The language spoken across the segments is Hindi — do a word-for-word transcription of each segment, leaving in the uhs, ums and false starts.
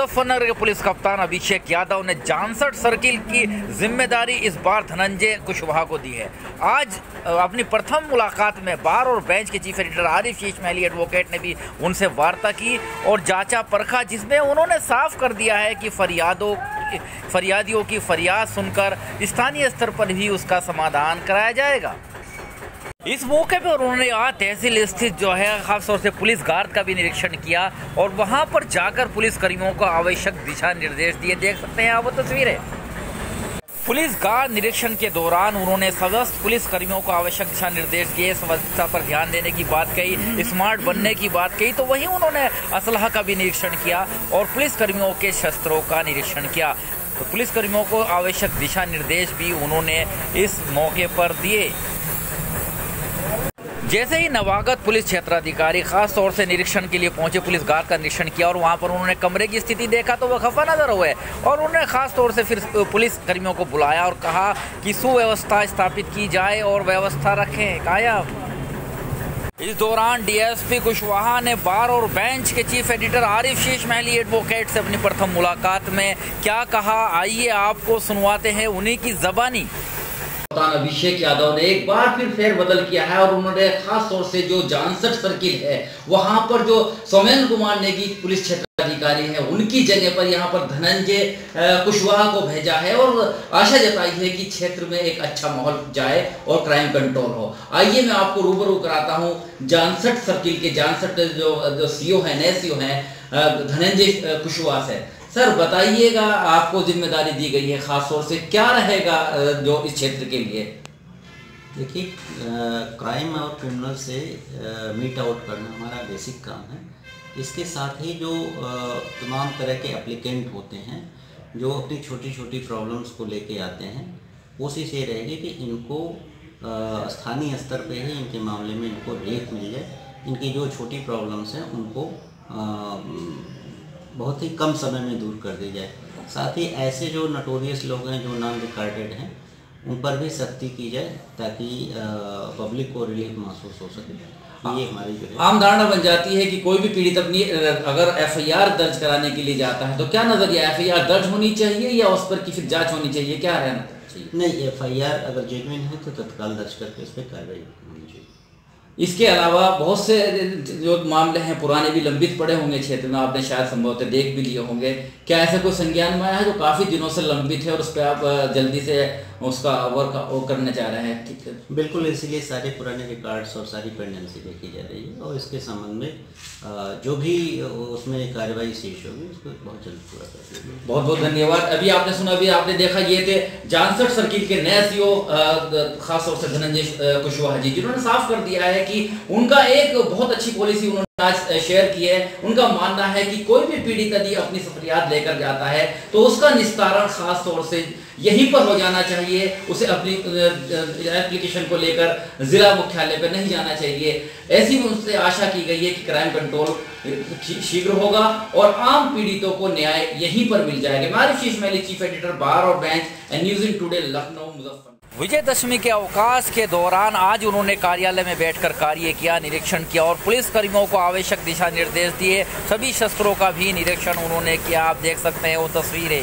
मुजफ्फरनगर के पुलिस कप्तान अभिषेक यादव ने जानसठ सर्किल की जिम्मेदारी इस बार धनंजय कुशवाहा को दी है। आज अपनी प्रथम मुलाकात में बार और बेंच के चीफ एडिटर आरिफ शीश महली एडवोकेट ने भी उनसे वार्ता की और जांचा परखा, जिसमें उन्होंने साफ कर दिया है कि फरियादों फरियादियों की फरियाद सुनकर स्थानीय स्तर पर भी उसका समाधान कराया जाएगा। इस मौके पर उन्होंने आज तहसील स्थित जो है खासतौर से पुलिस गार्ड का भी निरीक्षण किया और वहां पर जाकर पुलिस कर्मियों को आवश्यक दिशा निर्देश दिए। देख सकते हैं आप वो तस्वीरें। पुलिस गार्ड निरीक्षण के दौरान उन्होंने समस्त पुलिस कर्मियों को आवश्यक दिशा निर्देश दिए, स्वच्छता पर ध्यान देने की बात कही, स्मार्ट बनने की बात कही। तो वहीं उन्होंने असलहा का भी निरीक्षण किया और पुलिस कर्मियों के शस्त्रों का निरीक्षण किया। तो पुलिस कर्मियों को आवश्यक दिशा निर्देश भी उन्होंने इस मौके पर दिए। जैसे ही नवागत पुलिस क्षेत्राधिकारी खास तौर से निरीक्षण के लिए पहुंचे, पुलिस गार्ड का निरीक्षण किया और वहां पर उन्होंने कमरे की स्थिति देखा तो वह खफा नजर हुए और उन्होंने खास तौर से फिर पुलिस कर्मियों को बुलाया और कहा कि सुव्यवस्था स्थापित की जाए और व्यवस्था रखें कायम। इस दौरान डीएसपी कुशवाहा ने बार और बेंच के चीफ एडिटर आरिफ शीश महली एडवोकेट से अपनी प्रथम मुलाकात में क्या कहा, आइए आपको सुनवाते हैं उन्हीं की जबानी। अभिषेक यादव ने एक बार फिर फेरबदल किया है और उन्होंने खास तौर से जो जानसठ सर्किल है वहां पर जो सौमेंद्र कुमार नेगी पुलिस क्षेत्राधिकारी है उनकी जगह पर यहां पर धनंजय कुशवाहा को भेजा है और आशा जताई है कि क्षेत्र में एक अच्छा माहौल जाए और क्राइम कंट्रोल हो। आइए मैं आपको रूबरू कराता हूं जानसठ सर्किल के जानसठ जो जो सीओ है, नए सीओ है धनंजय कुशवाहा से। सर बताइएगा, आपको जिम्मेदारी दी गई है, खास तौर से क्या रहेगा जो इस क्षेत्र के लिए? देखिए, क्राइम और क्रिमिनल से मीट आउट करना हमारा बेसिक काम है। इसके साथ ही जो तमाम तरह के एप्लीकेंट होते हैं जो अपनी छोटी छोटी प्रॉब्लम्स को लेके आते हैं, कोशिश ये रहेगी कि इनको स्थानीय स्तर पे ही इनके मामले में इनको रिलीफ मिल जाए। इनकी जो छोटी प्रॉब्लम्स हैं उनको आ, बहुत ही कम समय में दूर कर दी जाए। साथ ही ऐसे जो नटोरियस लोग हैं जो नॉन रिकॉर्डेड हैं उन पर भी सख्ती की जाए ताकि पब्लिक को रिलीफ महसूस हो सके। ये हमारी जो है आम धारणा बन जाती है कि कोई भी पीड़ित अपनी अगर एफआईआर दर्ज कराने के लिए जाता है तो क्या नजरिया, एफआईआर दर्ज होनी चाहिए या उस पर की फिर जांच होनी चाहिए, क्या रहना चाहिए? नहीं, एफआईआर अगर जेन्युइन है तो तत्काल दर्ज करके उस पर कार्रवाई होनी चाहिए। इसके अलावा बहुत से जो मामले हैं पुराने भी लंबित पड़े होंगे क्षेत्र में, आपने शायद संभवतः देख भी लिए होंगे। क्या ऐसा कोई संज्ञान में आया है जो काफ़ी दिनों से लंबित है और उस पर आप जल्दी से उसका वर्क वो करने जा रहे हैं? ठीक है, बिल्कुल, इसीलिए सारे पुराने रिकॉर्ड्स और सारी पेंडेंसी देखी जा रही है और इसके संबंध में जो भी उसमें कार्रवाई शेष होगी उसको बहुत जल्द पूरा कर देंगे। बहुत बहुत धन्यवाद। अभी आपने सुना, अभी आपने देखा, ये थे जानसठ सर्किल के नए सीओ खासतौर से धनंजय कुशवाहा जी, जिन्होंने साफ कर दिया है कि उनका एक बहुत अच्छी पॉलिसी उन्होंने आज शेयर की है। उनका मानना है कि कोई भी पीड़ित यदि अपनी फरियाद लेकर जाता है तो उसका निस्तारण खास तौर से यहीं पर हो जाना चाहिए, उसे अपनी एप्लीकेशन को लेकर जिला मुख्यालय पर नहीं जाना चाहिए। ऐसी भी उनसे आशा की गई है कि क्राइम कंट्रोल शीघ्र होगा और आम पीड़ितों को न्याय यहीं पर मिल जाएगा। मैं आरिफ शीश महली, चीफ एडिटर बार और bench and news in today, Lucknow, Muzaffarnagar. Vijayadashami के अवकाश के दौरान आज उन्होंने कार्यालय में बैठकर कार्य किया, निरीक्षण किया और पुलिस कर्मियों को आवश्यक दिशा निर्देश दिए। सभी शस्त्रों का भी निरीक्षण उन्होंने किया। आप देख सकते हैं वो तस्वीरें।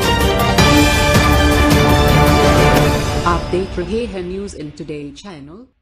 आप देख रहे हैं न्यूज़ इन टुडे चैनल।